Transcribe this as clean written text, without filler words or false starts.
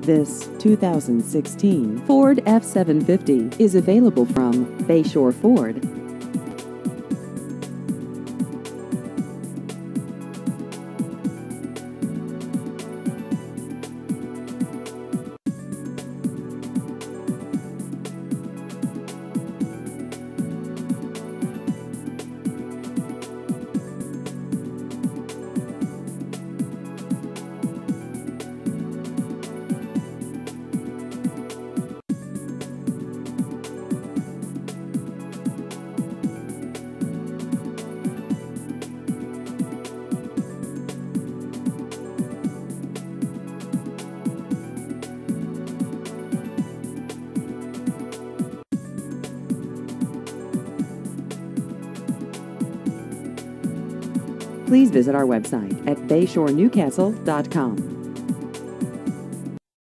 This 2016 Ford F-750 is available from Bayshore Ford. Please visit our website at bayshorenewcastle.com.